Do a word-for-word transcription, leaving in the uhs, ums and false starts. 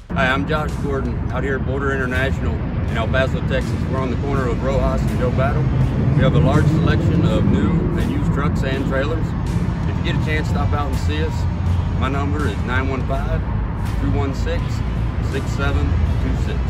Hi, I'm Josh Gordon out here at Border International in El Paso, Texas. We're on the corner of Rojas and Joe Battle. We have a large selection of new and used trucks and trailers. If you get a chance, stop out and see us. My number is nine one five, two one six, six seven two six.